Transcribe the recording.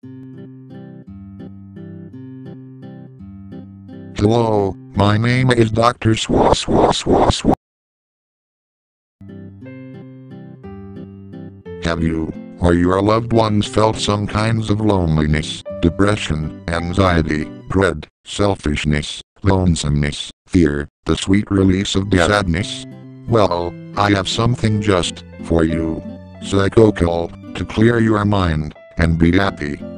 Hello, my name is Dr. Swa Swa Swa Swa. Have you, or your loved ones felt some kinds of loneliness, depression, anxiety, dread, selfishness, lonesomeness, fear, the sweet release of sadness? Well, I have something just for you. Psychocal, to clear your mind and be happy.